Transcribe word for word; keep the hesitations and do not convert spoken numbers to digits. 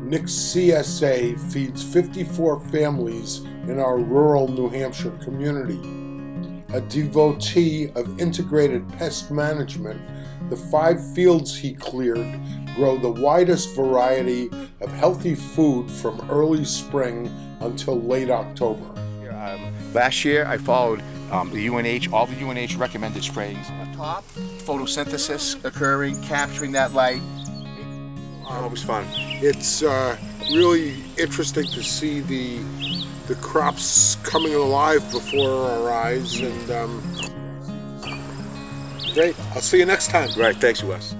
Nick's C S A feeds fifty-four families in our rural New Hampshire community. A devotee of integrated pest management, the five fields he cleared grow the widest variety of healthy food from early spring until late October. Um, last year I followed um, the U N H, all the U N H recommended sprayings on top, photosynthesis occurring, capturing that light. Um, it was fun. It's uh, really interesting to see the the crops coming alive before our eyes, and um, great. I'll see you next time. Right, thanks, Wes.